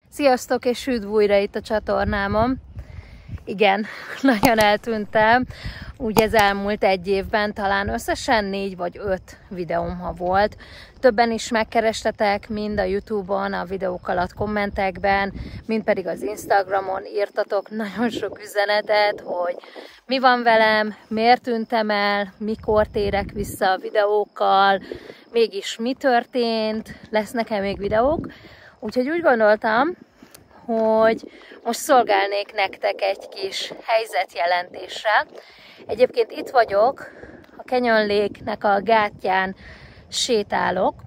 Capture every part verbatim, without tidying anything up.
Sziasztok, és üdv újra itt a csatornámon. Igen, nagyon eltűntem. Úgy ez elmúlt egy évben talán összesen négy vagy öt videóm ha volt. Többen is megkerestetek, mind a YouTube-on, a videók alatt kommentekben, mind pedig az Instagramon írtatok nagyon sok üzenetet, hogy mi van velem, miért tűntem el, mikor térek vissza a videókkal, mégis mi történt, lesznek-e még videók. Úgyhogy úgy gondoltam, hogy most szolgálnék nektek egy kis helyzetjelentésre. Egyébként itt vagyok, a Canyon Lake-nek a gátján sétálok.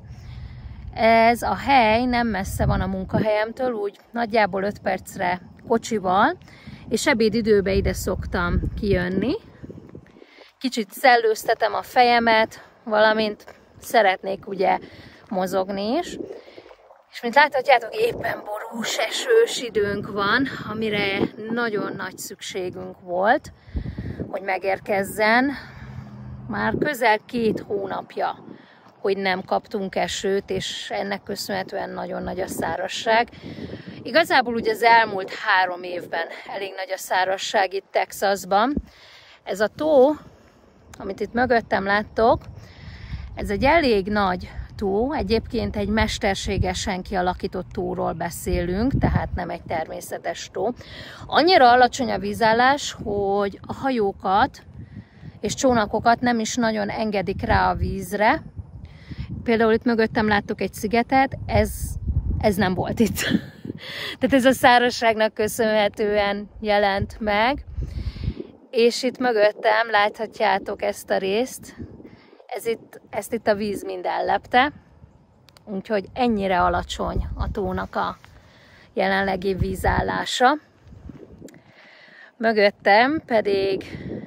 Ez a hely nem messze van a munkahelyemtől, úgy nagyjából öt percre kocsival, és ebédidőben ide szoktam kijönni. Kicsit szellőztetem a fejemet, valamint szeretnék ugye mozogni is. És mint láthatjátok, éppen borús, esős időnk van, amire nagyon nagy szükségünk volt, hogy megérkezzen. Már közel két hónapja, hogy nem kaptunk esőt, és ennek köszönhetően nagyon nagy a szárazság. Igazából ugye az elmúlt három évben elég nagy a szárazság itt Texasban. Ez a tó, amit itt mögöttem láttok, ez egy elég nagy tó, egyébként egy mesterségesen kialakított tóról beszélünk, tehát nem egy természetes tó. Annyira alacsony a vízállás, hogy a hajókat és csónakokat nem is nagyon engedik rá a vízre. Például itt mögöttem láttok egy szigetet, ez, ez nem volt itt. Tehát ez a szárazságnak köszönhetően jelent meg. És itt mögöttem láthatjátok ezt a részt, Ez itt, ezt itt a víz mind ellepte, úgyhogy ennyire alacsony a tónak a jelenlegi vízállása. Mögöttem pedig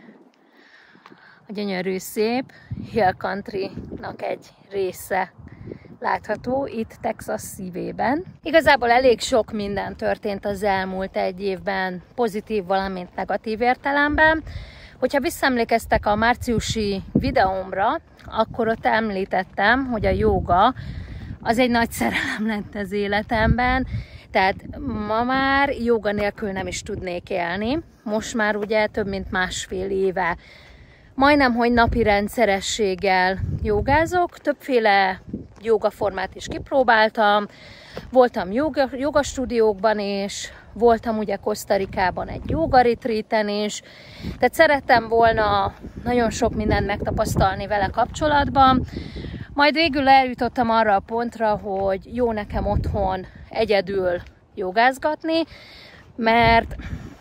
a gyönyörű szép Hill Country-nak egy része látható itt Texas szívében. Igazából elég sok minden történt az elmúlt egy évben, pozitív, valamint negatív értelemben. Hogyha visszaemlékeztek a márciusi videómra, akkor ott említettem, hogy a jóga az egy nagy szerelem lett az életemben, tehát ma már jóga nélkül nem is tudnék élni. Most már ugye több mint másfél éve majdnem, hogy napi rendszerességgel jogázok, többféle jogaformát is kipróbáltam, voltam joga, jogastúdiókban is, voltam ugye Costa Ricában egy joga retreaten is, tehát szerettem volna nagyon sok mindent megtapasztalni vele kapcsolatban, majd végül eljutottam arra a pontra, hogy jó nekem otthon egyedül jogázgatni, mert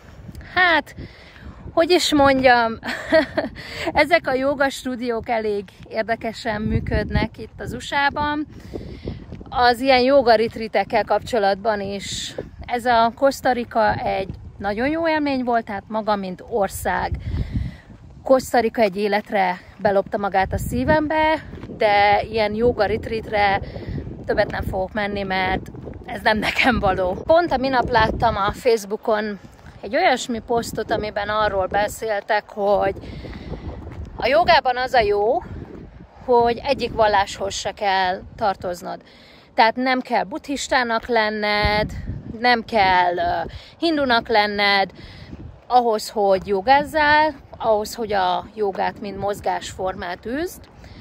hát, hogy is mondjam, ezek a jogastúdiók elég érdekesen működnek itt az u es á-ban. Az ilyen joga retreatekkel kapcsolatban is ez a Costa Rica egy nagyon jó élmény volt, tehát maga, mint ország. Costa Rica egy életre belopta magát a szívembe, de ilyen joga retreatre többet nem fogok menni, mert ez nem nekem való. Pont a minap láttam a Facebookon egy olyasmi posztot, amiben arról beszéltek, hogy a jogában az a jó, hogy egyik valláshoz se kell tartoznod. Tehát nem kell buddhistának lenned, nem kell uh, hindunak lenned, ahhoz, hogy jogázzál, ahhoz, hogy a jogát, mint mozgásformát űzd.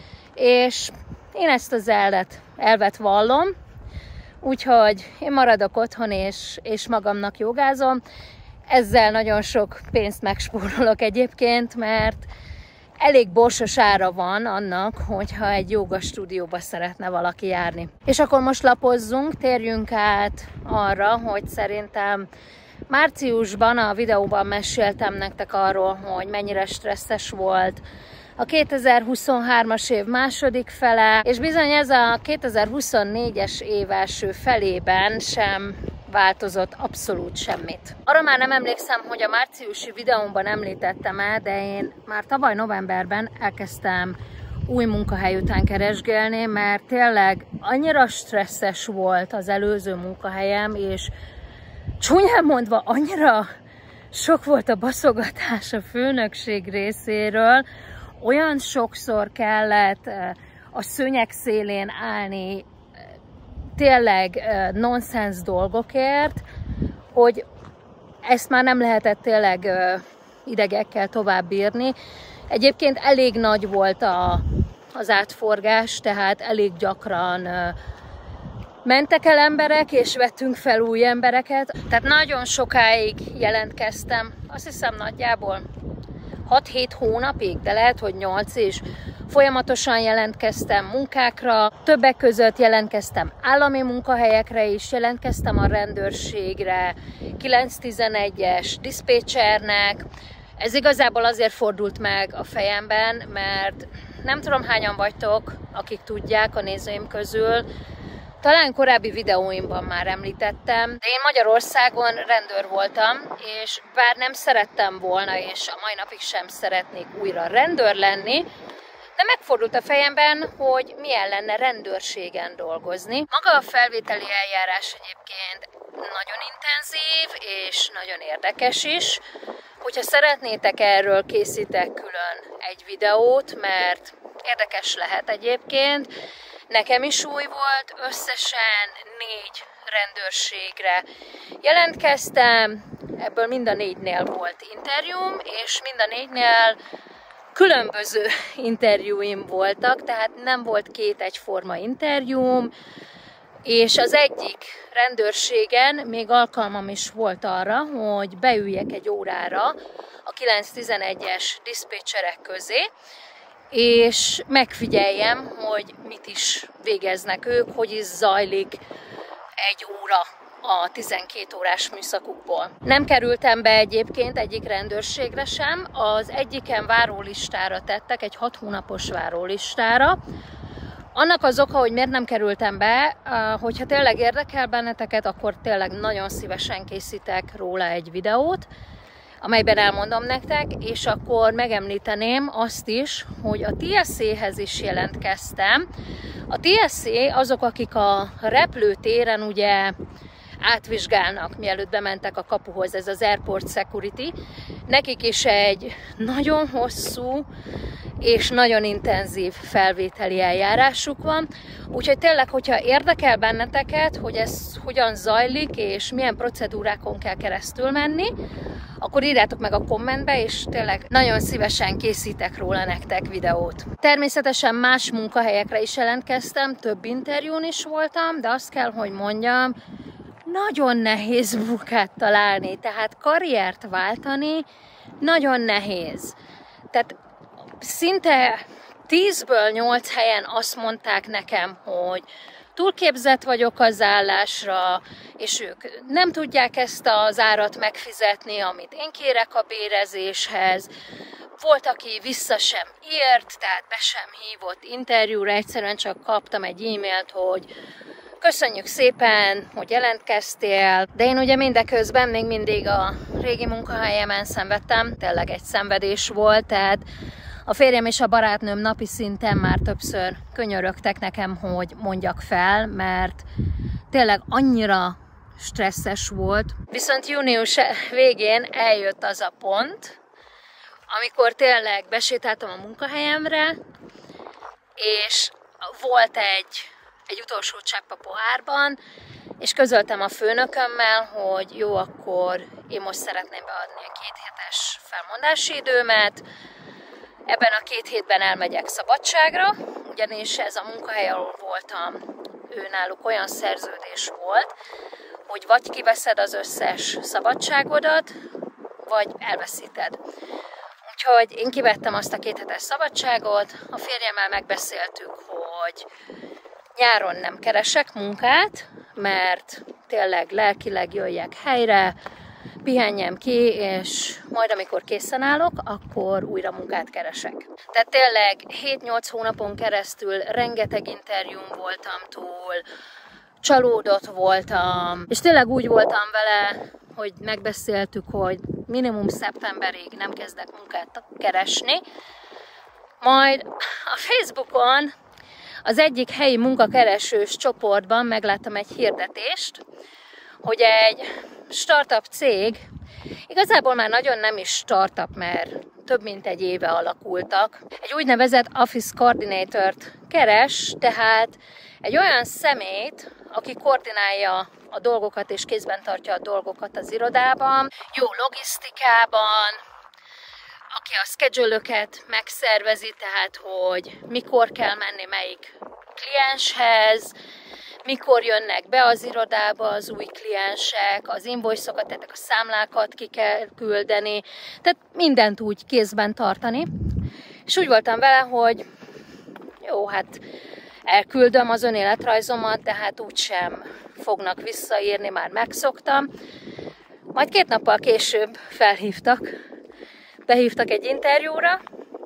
És én ezt az elvet, elvet vallom, úgyhogy én maradok otthon, és, és magamnak jogázom. Ezzel nagyon sok pénzt megspórolok egyébként, mert elég borsos ára van annak, hogyha egy jóga stúdióba szeretne valaki járni. És akkor most lapozzunk, térjünk át arra, hogy szerintem márciusban a videóban meséltem nektek arról, hogy mennyire stresszes volt a kétezer-huszonhármas év második fele, és bizony ez a kétezer-huszonnégyes év első felében sem változott abszolút semmit. Arra már nem emlékszem, hogy a márciusi videómban említettem el, de én már tavaly novemberben elkezdtem új munkahely után keresgélni, mert tényleg annyira stresszes volt az előző munkahelyem, és csúnyán mondva annyira sok volt a baszogatás a főnökség részéről, olyan sokszor kellett a szőnyeg szélén állni, tényleg nonsens dolgokért, hogy ezt már nem lehetett tényleg idegekkel tovább bírni. Egyébként elég nagy volt a, az átforgás, tehát elég gyakran mentek el emberek, és vettünk fel új embereket. Tehát nagyon sokáig jelentkeztem, azt hiszem nagyjából hat-hét hónapig, de lehet, hogy nyolc is. Folyamatosan jelentkeztem munkákra, többek között jelentkeztem állami munkahelyekre is, jelentkeztem a rendőrségre, kilenc tizenegyes diszpécsernek. Ez igazából azért fordult meg a fejemben, mert nem tudom hányan vagytok, akik tudják a nézőim közül, talán korábbi videóimban már említettem, de én Magyarországon rendőr voltam, és bár nem szerettem volna, és a mai napig sem szeretnék újra rendőr lenni, de megfordult a fejemben, hogy milyen lenne rendőrségen dolgozni. Maga a felvételi eljárás egyébként nagyon intenzív, és nagyon érdekes is. Hogyha szeretnétek, erről készítek külön egy videót, mert érdekes lehet egyébként. Nekem is új volt, összesen négy rendőrségre jelentkeztem, ebből mind a négynél volt interjúm, és mind a négynél különböző interjúim voltak, tehát nem volt két egyforma interjúm, és az egyik rendőrségen még alkalmam is volt arra, hogy beüljek egy órára a kilenc tizenegyes diszpécserek közé, és megfigyeljem, hogy mit is végeznek ők, hogy is zajlik egy óra a tizenkét órás műszakukból. Nem kerültem be egyébként egyik rendőrségre sem, az egyiken várólistára tettek, egy hat hónapos várólistára. Annak az oka, hogy miért nem kerültem be, hogyha tényleg érdekel benneteket, akkor tényleg nagyon szívesen készítek róla egy videót, amelyben elmondom nektek, és akkor megemlíteném azt is, hogy a té es zé-hez is jelentkeztem. A té es zé azok, akik a repülőtéren ugye átvizsgálnak, mielőtt bementek a kapuhoz, ez az Airport Security. Nekik is egy nagyon hosszú és nagyon intenzív felvételi eljárásuk van. Úgyhogy tényleg, hogyha érdekel benneteket, hogy ez hogyan zajlik, és milyen procedúrákon kell keresztül menni, akkor írjátok meg a kommentbe, és tényleg nagyon szívesen készítek róla nektek videót. Természetesen más munkahelyekre is jelentkeztem, több interjún is voltam, de azt kell, hogy mondjam, nagyon nehéz munkát találni, tehát karriert váltani nagyon nehéz. Tehát szinte tízből nyolc helyen azt mondták nekem, hogy túlképzett vagyok az állásra, és ők nem tudják ezt az árat megfizetni, amit én kérek a bérezéshez. Volt, aki vissza sem írt, tehát be sem hívott interjúra, egyszerűen csak kaptam egy e-mailt, hogy köszönjük szépen, hogy jelentkeztél, de én ugye mindeközben még mindig a régi munkahelyemen szenvedtem, tényleg egy szenvedés volt, tehát a férjem és a barátnőm napi szinten már többször könyörögtek nekem, hogy mondjak fel, mert tényleg annyira stresszes volt. Viszont június végén eljött az a pont, amikor tényleg besétáltam a munkahelyemre, és volt egy, egy utolsó csepp a pohárban, és közöltem a főnökömmel, hogy jó, akkor én most szeretném beadni a két hetes felmondási időmet. Ebben a két hétben elmegyek szabadságra, ugyanis ez a munkahely, ahol voltam, őnáluk olyan szerződés volt, hogy vagy kiveszed az összes szabadságodat, vagy elveszíted. Úgyhogy én kivettem azt a két hetes szabadságot, a férjemmel megbeszéltük, hogy nyáron nem keresek munkát, mert tényleg lelkileg jöjjek helyre, pihenjem ki, és majd amikor készen állok, akkor újra munkát keresek. Tehát tényleg hét-nyolc hónapon keresztül rengeteg interjún voltam túl, csalódott voltam, és tényleg úgy voltam vele, hogy megbeszéltük, hogy minimum szeptemberig nem kezdek munkát keresni. Majd a Facebookon az egyik helyi munkakeresős csoportban megláttam egy hirdetést, hogy egy startup cég, igazából már nagyon nem is startup, mert több mint egy éve alakultak, egy úgynevezett Office Coordinator-t keres, tehát egy olyan személyt, aki koordinálja a dolgokat és kézben tartja a dolgokat az irodában, jó logisztikában, aki a schedule-öket megszervezi, tehát hogy mikor kell menni melyik klienshez, mikor jönnek be az irodába az új kliensek, az invoice-okat, tehát a számlákat ki kell küldeni, tehát mindent úgy kézben tartani. És úgy voltam vele, hogy jó, hát elküldöm az önéletrajzomat, de hát úgysem fognak visszaírni, már megszoktam. Majd két nappal később felhívtak, behívtak egy interjúra,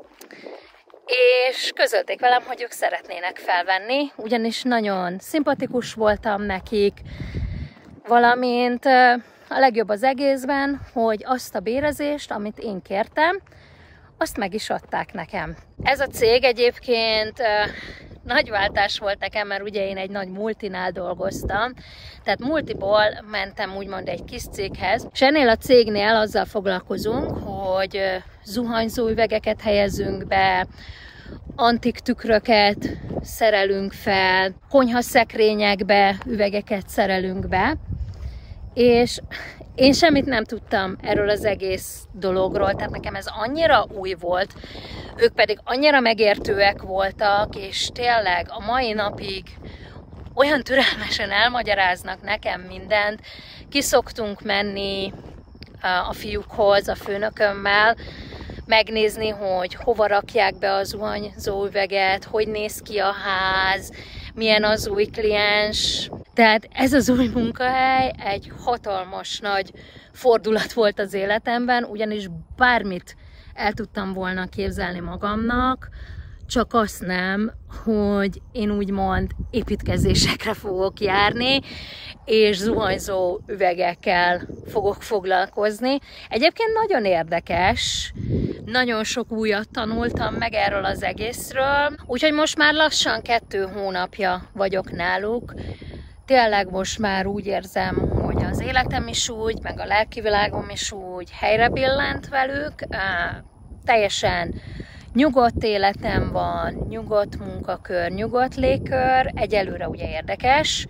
és közölték velem, hogy ők szeretnének felvenni, ugyanis nagyon szimpatikus voltam nekik, valamint a legjobb az egészben, hogy azt a bérezést, amit én kértem, azt meg is adták nekem. Ez a cég egyébként nagy váltás volt nekem, mert ugye én egy nagy multinál dolgoztam, tehát multiból mentem úgymond egy kis céghez, és ennél a cégnél azzal foglalkozunk, hogy zuhanyzó üvegeket helyezünk be, antik tükröket szerelünk fel, konyhaszekrényekbe üvegeket szerelünk be, és én semmit nem tudtam erről az egész dologról, tehát nekem ez annyira új volt, ők pedig annyira megértőek voltak, és tényleg a mai napig olyan türelmesen elmagyaráznak nekem mindent. Ki szoktunk menni a fiúkhoz, a főnökömmel, megnézni, hogy hova rakják be az zuhanyzó üveget, hogy néz ki a ház, milyen az új kliens. Tehát ez az új munkahely egy hatalmas nagy fordulat volt az életemben, ugyanis bármit el tudtam volna képzelni magamnak, csak azt nem, hogy én úgymond építkezésekre fogok járni, és zuhanyzó üvegekkel fogok foglalkozni. Egyébként nagyon érdekes, nagyon sok újat tanultam meg erről az egészről, úgyhogy most már lassan kettő hónapja vagyok náluk. Tényleg most már úgy érzem, hogy az életem is úgy, meg a lelkivilágom is úgy helyre billent velük. Teljesen nyugodt életem van, nyugodt munkakör, nyugodt légkör, egyelőre ugye érdekes.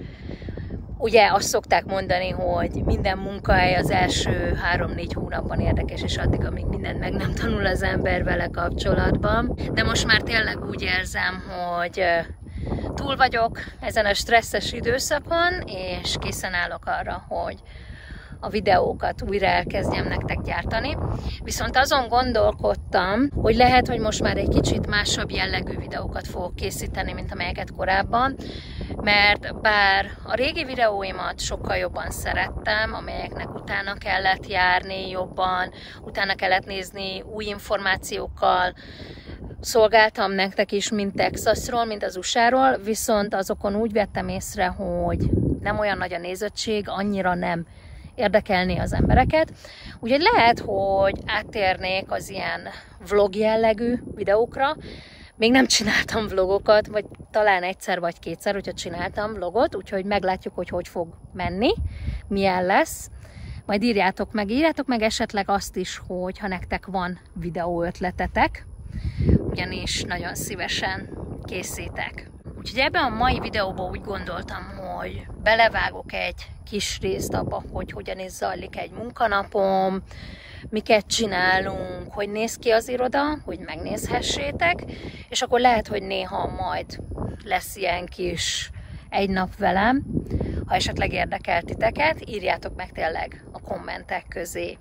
Ugye azt szokták mondani, hogy minden munkahely az első három-négy hónapban érdekes, és addig, amíg mindent meg nem tanul az ember vele kapcsolatban. De most már tényleg úgy érzem, hogy túl vagyok ezen a stresszes időszakon, és készen állok arra, hogy a videókat újra elkezdjem nektek gyártani. Viszont azon gondolkodtam, hogy lehet, hogy most már egy kicsit másabb jellegű videókat fogok készíteni, mint amelyeket korábban, mert bár a régi videóimat sokkal jobban szerettem, amelyeknek utána kellett járni jobban, utána kellett nézni új információkkal, szolgáltam nektek is, mint Texasról, mint az u es á-ról, viszont azokon úgy vettem észre, hogy nem olyan nagy a nézettség, annyira nem érdekelni az embereket. Úgyhogy lehet, hogy áttérnék az ilyen vlog jellegű videókra. Még nem csináltam vlogokat, vagy talán egyszer vagy kétszer, hogyha csináltam vlogot, úgyhogy meglátjuk, hogy hogy fog menni, milyen lesz. Majd írjátok meg, írjátok meg esetleg azt is, hogy ha nektek van videó ötletetek, ugyanis nagyon szívesen készítek. Úgyhogy ebben a mai videóban úgy gondoltam, hogy belevágok egy kis részt abba, hogy hogyan is zajlik egy munkanapom, miket csinálunk, hogy néz ki az iroda, hogy megnézhessétek, és akkor lehet, hogy néha majd lesz ilyen kis egy nap velem. Ha esetleg érdekel titeket, írjátok meg tényleg a kommentek közé.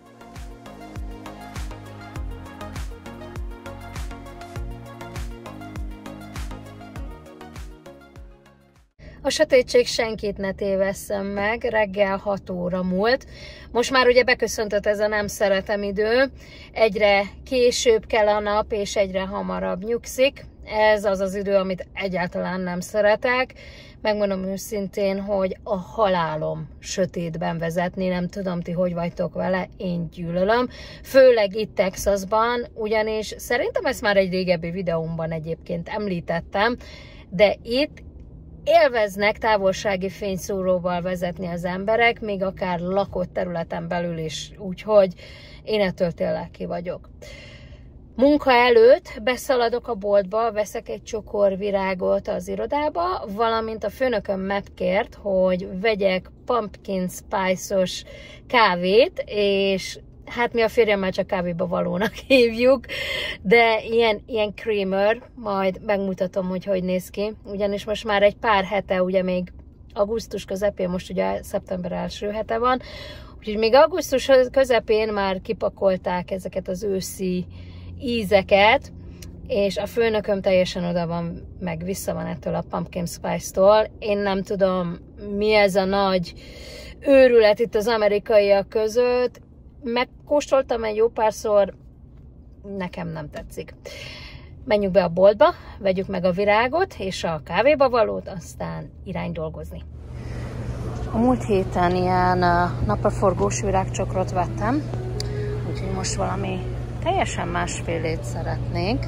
A sötétség senkit ne tévesszem meg, reggel hat óra múlt. Most már ugye beköszöntött ez a nem szeretem idő, egyre később kell a nap, és egyre hamarabb nyugszik. Ez az az idő, amit egyáltalán nem szeretek. Megmondom őszintén, hogy a halálom sötétben vezetni, nem tudom ti hogy vagytok vele, én gyűlölöm. Főleg itt Texasban, ugyanis szerintem ezt már egy régebbi videómban egyébként említettem, de itt élveznek távolsági fényszóróval vezetni az emberek, még akár lakott területen belül is, úgyhogy én ettől tényleg ki vagyok. Munka előtt beszaladok a boltba, veszek egy csokor virágot az irodába, valamint a főnököm megkért, hogy vegyek pumpkin spice-os kávét, és hát mi a férjemmel csak kávéba valónak hívjuk, de ilyen, ilyen creamer, majd megmutatom, hogy hogy néz ki, ugyanis most már egy pár hete, ugye még augusztus közepén, most ugye szeptember első hete van, úgyhogy még augusztus közepén már kipakolták ezeket az őszi ízeket, és a főnököm teljesen oda van, meg vissza van ettől a pumpkin spice-tól. Én nem tudom, mi ez a nagy őrület itt az amerikaiak között. Megkóstoltam egy jó párszor, nekem nem tetszik. Menjünk be a boltba, vegyük meg a virágot és a kávéba valót, aztán irány dolgozni. A múlt héten ilyen napraforgós virágcsokrot vettem, úgyhogy most valami teljesen másfélét szeretnék.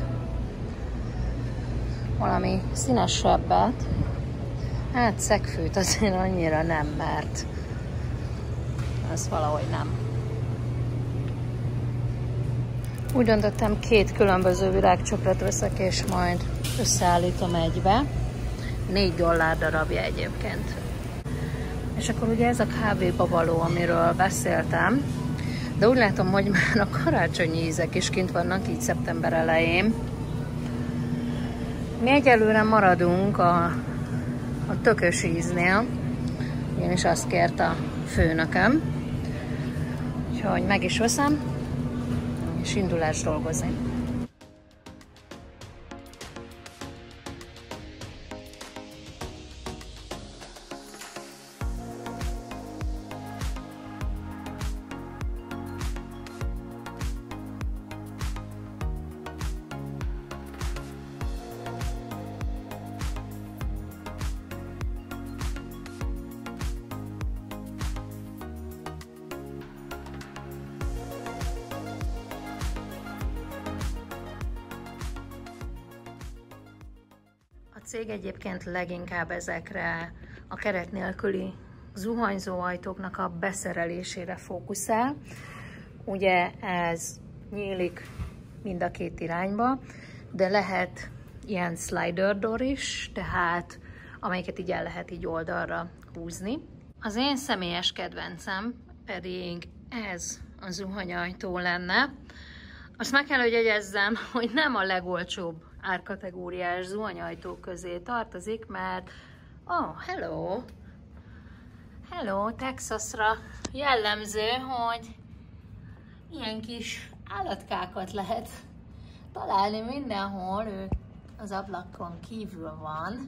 Valami színesebbet. Hát szegfűt azért annyira nem, mert az valahogy nem. Úgy döntöttem, két különböző virágcsokrot veszek, és majd összeállítom egybe. négy dollár darabja egyébként. És akkor ugye ez a kávéba való, amiről beszéltem, de úgy látom, hogy már a karácsonyi ízek is kint vannak, így szeptember elején. Mi egyelőre maradunk a, a tökös íznél, ugyanis azt kért a főnököm, úgyhogy meg is veszem, és indulás dolgozni. A cég egyébként leginkább ezekre a keret nélküli zuhanyzó ajtóknak a beszerelésére fókuszál. Ugye ez nyílik mind a két irányba, de lehet ilyen slider door is, tehát amelyiket így el lehet így oldalra húzni. Az én személyes kedvencem pedig ez a zuhanyajtó lenne. Azt meg kell, hogy jegyezzem, hogy nem a legolcsóbb árkategóriás zuhanyajtók közé tartozik, mert oh, hello! Hello, Texasra jellemző, hogy ilyen kis állatkákat lehet találni mindenhol, ő az ablakon kívül van.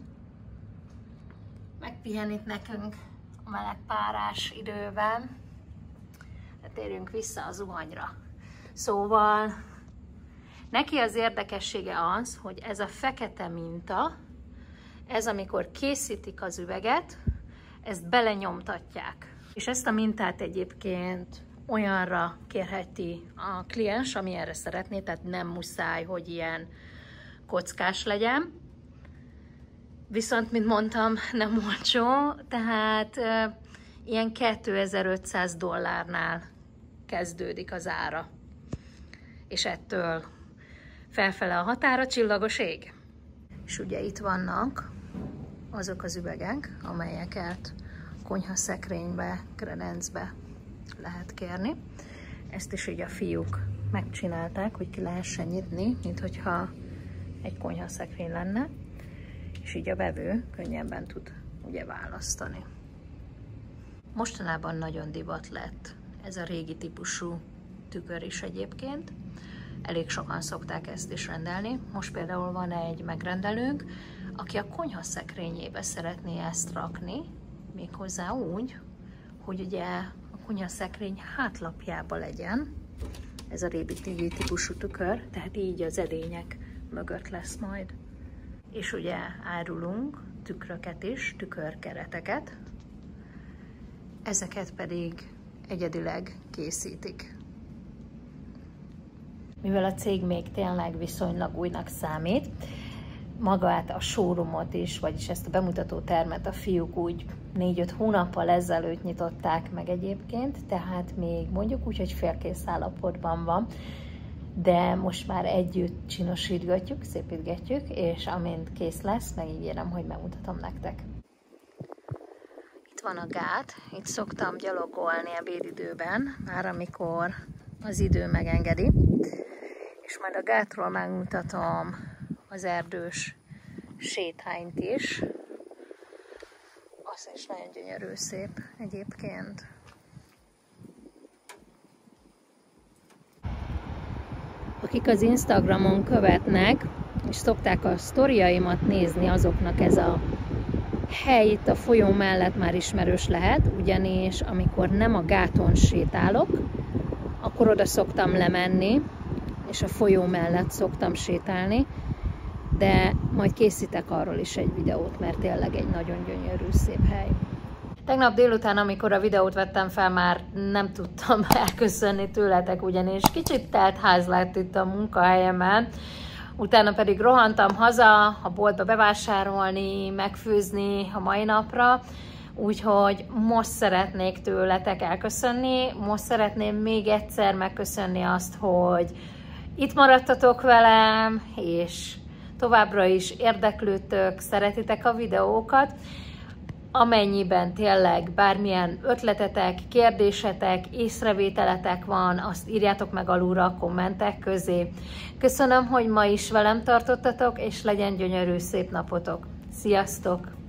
Megpihenít nekünk a meleg párás időben, de térjünk vissza a zuhanyra. Szóval neki az érdekessége az, hogy ez a fekete minta, ez amikor készítik az üveget, ezt belenyomtatják. És ezt a mintát egyébként olyanra kérheti a kliens, ami erre szeretné, tehát nem muszáj, hogy ilyen kockás legyen. Viszont, mint mondtam, nem olcsó, tehát e, ilyen kétezer-ötszáz dollárnál kezdődik az ára. És ettől felfele a határa csillagos ég. És ugye itt vannak azok az üvegek, amelyeket konyhaszekrénybe, kredencbe lehet kérni. Ezt is így a fiúk megcsinálták, hogy ki lehessen nyitni, mint hogyha egy konyhaszekrény lenne, és így a vevő könnyebben tud ugye választani. Mostanában nagyon divat lett ez a régi típusú tükör is egyébként. Elég sokan szokták ezt is rendelni. Most például van egy megrendelőnk, aki a konyhaszekrényébe szeretné ezt rakni, méghozzá úgy, hogy ugye a konyhaszekrény hátlapjába legyen ez a régi típusú tükör, tehát így az edények mögött lesz majd. És ugye árulunk tükröket is, tükörkereteket, ezeket pedig egyedileg készítik. Mivel a cég még tényleg viszonylag újnak számít, magát a showroomot is, vagyis ezt a bemutató termet a fiúk úgy négy-öt hónappal ezelőtt nyitották meg egyébként, tehát még mondjuk úgy, hogy félkész állapotban van. de most már együtt csinosítgatjuk, szépítgetjük, és amint kész lesz, megígérem, hogy megmutatom nektek. Itt van a gát, itt szoktam gyalogolni ebédidőben, már amikor az idő megengedi, és majd a gátról megmutatom az erdős sétányt is. Az is nagyon gyönyörű, szép egyébként. Akik az Instagramon követnek, és szokták a sztoriaimat nézni, azoknak ez a hely itt a folyó mellett már ismerős lehet, ugyanis amikor nem a gáton sétálok, akkor oda szoktam lemenni, és a folyó mellett szoktam sétálni, de majd készítek arról is egy videót, mert tényleg egy nagyon gyönyörű, szép hely. Tegnap délután, amikor a videót vettem fel, már nem tudtam elköszönni tőletek, ugyanis kicsit telt ház lett itt a munkahelyemen. Utána pedig rohantam haza a boltba bevásárolni, megfőzni a mai napra, úgyhogy most szeretnék tőletek elköszönni, most szeretném még egyszer megköszönni azt, hogy itt maradtatok velem, és továbbra is érdeklődtök, szeretitek a videókat. Amennyiben tényleg bármilyen ötletetek, kérdésetek, észrevételetek van, azt írjátok meg alulra a kommentek közé. Köszönöm, hogy ma is velem tartottatok, és legyen gyönyörű, szép napotok. Sziasztok!